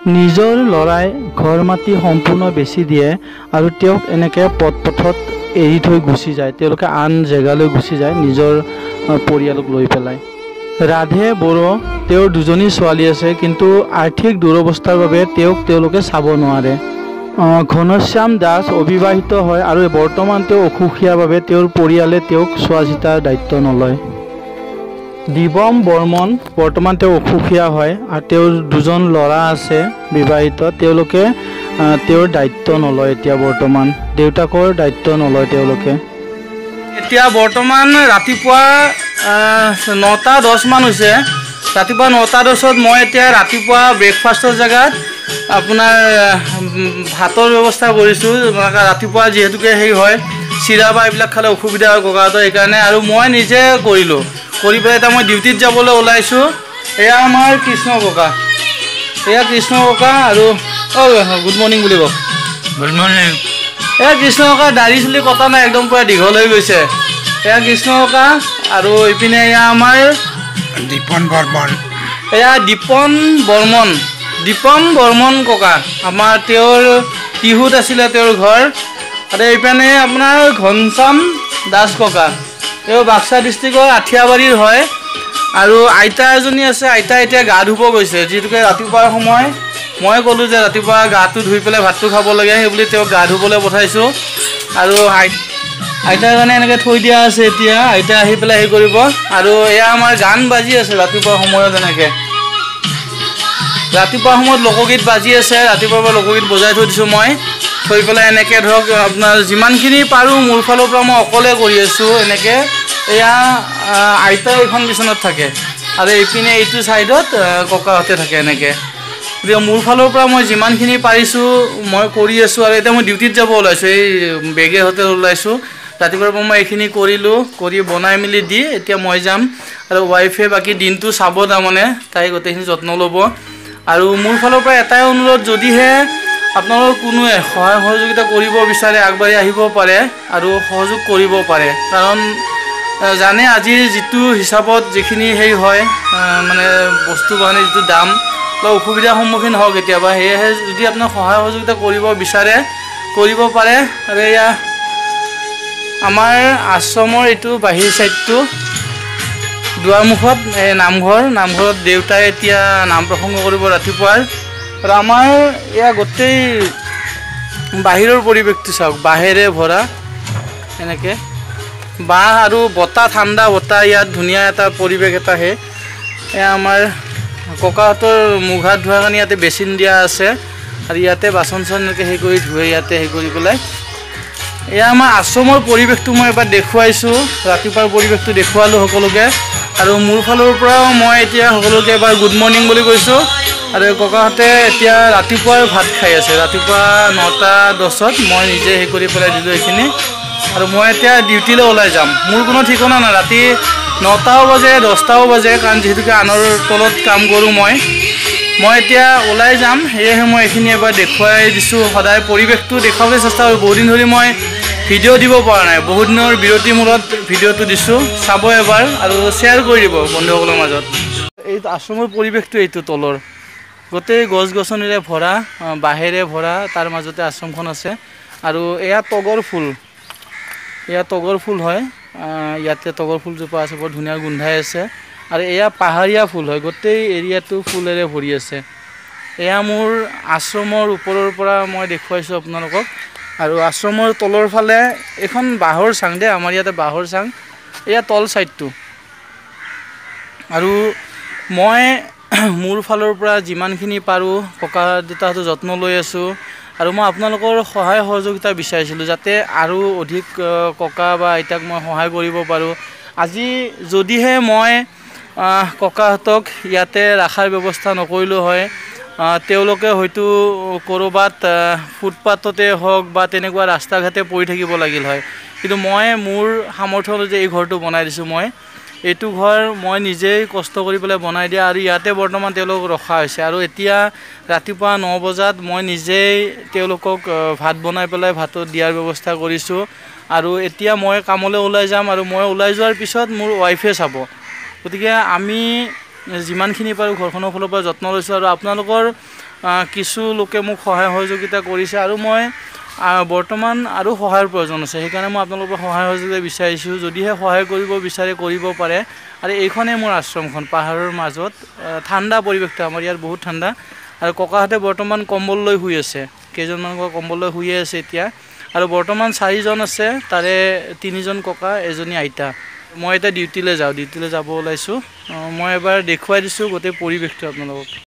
নিজৰ লৰাই ঘৰ মাটি সম্পূৰ্ণ বেচি দিয়ে আৰু তেওঁক এনেকৈ পথত এৰি থৈ গুচি যায়। তেওঁলোকে আন জেগালৈ গুচি যায় নিজৰ পৰিয়ালক লৈ পেলাই। ৰাধে বড়ো তেওঁৰ দুজনী ছোৱালী আছে, কিন্তু আৰ্থিক দুৰৱস্থাৰ বাবে তেওঁলোকে চাব নোৱাৰে। ঘনশ্যাম দাস অবিবাহিত হয় আৰু বৰ্তমান তেওঁ অসুখীয়াৰ বাবে তেওঁৰ পৰিয়ালে তেওঁক চোৱা চিতাৰ দায়িত্ব নলয়। দিবম বৰ্মন বৰ্তমান তেওঁ অসুখীয়া হয় আৰু তেওঁৰ দুজন ল'ৰা আছে বিবাহিত, তেওঁলোকে তেওঁৰ দায়িত্ব নলয়। এতিয়া বৰ্তমান দেউতাকৰ দায়িত্ব নলয় তেওঁলোকে। এতিয়া বৰ্তমান ৰাতিপুৱা 9:10 মান হৈছে। ৰাতিপুৱা 9:10 মই এতিয়া ৰাতিপুৱা ব্ৰেকফাষ্টৰ জেগাত আপোনাৰ ভাতৰ ব্যৱস্থা কৰিছোঁ। ৰাতিপুৱা যিহেতুকে হেৰি হয়, চিৰা বা এইবিলাক খালে অসুবিধা হয় ককাহঁতৰ, সেইকাৰণে আৰু মই নিজে কৰিলোঁ। কৰি পেলাই এতিয়া মই ডিউটিত যাবলৈ ওলাইছোঁ। এয়া আমাৰ কৃষ্ণ ককা, এয়া কৃষ্ণ ককা আৰু গুড মৰ্ণিং বুলি কওক। Good morning. এয়া কৃষ্ণ ককা দাঢ়ি চুলি কটা নাই, একদম পুৰা দীঘল হৈ গৈছে। এয়া কৃষ্ণ ককা আৰু ইপিনে এয়া আমাৰ দীপন বৰ্মন। এয়া দীপম বৰ্মন ককা, আমাৰ তেওঁৰ টিহুত আছিলে তেওঁৰ ঘৰ। আৰু এইপিনে আপোনাৰ ঘনশ্যাম দাস ককা, তেওঁ বাক্সা ডিষ্ট্ৰিক্টৰ আঠিয়াবাৰীৰ হয়। আৰু আইতা এজনী আছে, আইতা এতিয়া গা ধুব গৈছে, যিহেতুকে ৰাতিপুৱাৰ সময় মই ক'লোঁ যে ৰাতিপুৱা গাটো ধুই পেলাই ভাতটো খাব লাগে, সেইবুলি তেওঁক গা ধুবলৈ পঠাইছোঁ। আৰু আইতাৰ কাৰণে এনেকৈ থৈ দিয়া আছে। এতিয়া আইতা আহি পেলাই হেৰি কৰিব। আৰু এয়া আমাৰ গান বাজি আছে ৰাতিপুৱা সময়ত, এনেকৈ ৰাতিপুৱা সময়ত লোকগীত বাজি আছে। ৰাতিপুৱাৰ পৰা লোকগীত বজাই থৈ দিছোঁ মই, থৈ পেলাই এনেকৈ ধৰক আপোনাৰ যিমানখিনি পাৰোঁ মোৰ ফালৰ পৰা মই অকলে কৰি আছোঁ এনেকৈ। এয়া আইতা এইখন বিচনাত থাকে আৰু এইপিনে এইটো ছাইডত ককাহঁতে থাকে এনেকৈ। গতিকে মোৰ ফালৰ পৰা মই যিমানখিনি পাৰিছোঁ মই কৰি আছোঁ। আৰু এতিয়া মই ডিউটিত যাব ওলাইছোঁ, এই বেগে হোটেল ওলাইছোঁ। ৰাতিপুৱাৰ পৰা মই এইখিনি কৰিলোঁ, কৰি বনাই মেলি দি এতিয়া মই যাম। আৰু ৱাইফে বাকী দিনটো চাব, তাৰমানে তাই গোটেইখিনি যত্ন ল'ব। আৰু মোৰ ফালৰ পৰা এটাই অনুৰোধ, যদিহে আপোনালোকৰ কোনোৱে সহায় সহযোগিতা কৰিব বিচাৰে আগবাঢ়ি আহিব পাৰে আৰু সহযোগ কৰিব পাৰে। কাৰণ জানে আজিৰ যিটো হিচাপত যিখিনি হেৰি হয়, মানে বস্তু বাহানিৰ যিটো দাম, বা অসুবিধাৰ সন্মুখীন হওক কেতিয়াবা, সেয়েহে যদি আপোনাক সহায় সহযোগিতা কৰিব বিচাৰে কৰিব পাৰে। আৰু এয়া আমাৰ আশ্ৰমৰ এইটো বাহিৰ ছাইডটো দুৱাৰমুখত নামঘৰত দেউতাই এতিয়া নাম প্ৰসংগ কৰিব ৰাতিপুৱাৰ। আৰু আমাৰ এয়া গোটেই বাহিৰৰ পৰিৱেশটো চাওক, বাঁহেৰে ভৰা এনেকৈ বাঁহ আৰু বতাহ, ঠাণ্ডা বতাহ, ইয়াত ধুনীয়া এটা পৰিৱেশ এটা আহে। এয়া আমাৰ ককাহঁতৰ মুখ হাত ধোৱাৰ কাৰণে ইয়াতে বেচিন দিয়া আছে আৰু ইয়াতে বাচন চাচন এনেকৈ হেৰি কৰি ধুৱে, ইয়াতে হেৰি কৰি পেলাই। এয়া আমাৰ আশ্ৰমৰ পৰিৱেশটো মই এবাৰ দেখুৱাইছোঁ, ৰাতিপুৱাৰ পৰিৱেশটো দেখুৱালোঁ সকলোকে। আৰু মোৰ ফালৰ পৰাও মই এতিয়া সকলোকে এবাৰ গুড মৰ্ণিং বুলি কৈছোঁ। আৰু ককাহঁতে এতিয়া ৰাতিপুৱাৰ ভাত খাই আছে। ৰাতিপুৱা 9:10 মই নিজে হেৰি কৰি পেলাই দিলোঁ এইখিনি। আৰু মই এতিয়া ডিউটিলৈ ওলাই যাম। মোৰ কোনো ঠিকনা নাই, ৰাতি 9টাও বাজে 10টাও বাজে, কাৰণ যিহেতুকে আনৰ তলত কাম কৰোঁ মই এতিয়া ওলাই যাম। সেয়েহে মই এইখিনি এবাৰ দেখুৱাই দিছোঁ। সদায় পৰিৱেশটো দেখুৱাবলৈ চেষ্টা কৰোঁ। বহুদিন ধৰি মই ভিডিঅ' দিব পৰা নাই, বহুত দিনৰ বিৰতিৰ মূৰত ভিডিঅ'টো দিছোঁ, চাব এবাৰ আৰু শ্বেয়াৰ কৰি দিব বন্ধুসকলৰ মাজত। এই আশ্ৰমৰ পৰিৱেশটো এইটো তলৰ গোটেই গছ গছনিৰে ভৰা, বাঁহেৰে ভৰা, তাৰ মাজতে আশ্ৰমখন আছে। আৰু এয়া তগৰ ফুল হয়, ইয়াতে তগৰ ফুলজোপা আছে, বৰ ধুনীয়া গোন্ধাই আছে। আৰু এয়া পাহাৰীয়া ফুল হয়, গোটেই এৰিয়াটো ফুলেৰে ভৰি আছে। এয়া মোৰ আশ্ৰমৰ ওপৰৰ পৰা মই দেখুৱাইছোঁ আপোনালোকক। আৰু আশ্ৰমৰ তলৰ ফালে এখন বাঁহৰ চাং দেই, আমাৰ ইয়াতে বাঁহৰ চাং, এয়া তল ছাইডটো। আৰু মই মোৰ ফালৰ পৰা যিমানখিনি পাৰোঁ ককা দেউতাহঁতৰ যত্ন লৈ আছোঁ। আৰু মই আপোনালোকৰ সহায় সহযোগিতা বিচাৰিছিলোঁ, যাতে আৰু অধিক ককা বা আইতাক মই সহায় কৰিব পাৰোঁ। আজি যদিহে মই ককাহঁতক ইয়াতে ৰখাৰ ব্যৱস্থা নকৰিলোঁ হয়, তেওঁলোকে হয়তো ক'ৰবাত ফুটপাথতে হওক বা তেনেকুৱা ৰাস্তা ঘাটে পৰি থাকিব লাগিল হয়। কিন্তু মই মোৰ সামৰ্থ্য অনুযায়ী এই ঘৰটো বনাই দিছোঁ। এইটো ঘৰ মই নিজেই কষ্ট কৰি পেলাই বনাই দিয়া, আৰু ইয়াতে বৰ্তমান তেওঁলোকক ৰখা হৈছে। আৰু এতিয়া ৰাতিপুৱা 9 বজাত মই নিজেই তেওঁলোকক ভাত বনাই পেলাই ভাতত দিয়াৰ ব্যৱস্থা কৰিছোঁ। আৰু এতিয়া মই কামলৈ ওলাই যাম, আৰু মই ওলাই যোৱাৰ পিছত মোৰ ৱাইফে চাব। গতিকে আমি যিমানখিনি পাৰোঁ ঘৰখনৰ ফালৰ পৰা যত্ন লৈছোঁ আৰু আপোনালোকৰ কিছু লোকে মোক সহায় সহযোগিতা কৰিছে আৰু মই বৰ্তমান আৰু সহায়ৰ প্ৰয়োজন আছে সেইকাৰণে মই আপোনালোকৰ সহায় সহযোগিতা বিচাৰিছোঁ যদিহে সহায় কৰিব বিচাৰে কৰিব পাৰে আৰু এইখনেই মোৰ আশ্ৰমখন পাহাৰৰ মাজত ঠাণ্ডা পৰিৱেশটো আমাৰ ইয়াত বহুত ঠাণ্ডা আৰু ককাহঁতে বৰ্তমান কম্বল লৈ শুই আছে কেইজনমান ককা কম্বল লৈ শুয়ে আছে এতিয়া আৰু বৰ্তমান 4জন আছে তাৰে 3জন ককা এজনী আইতা মই এতিয়া ডিউটিলৈ যাব ওলাইছোঁ মই এবাৰ দেখুৱাই দিছোঁ গোটেই পৰিৱেশটো আপোনালোকক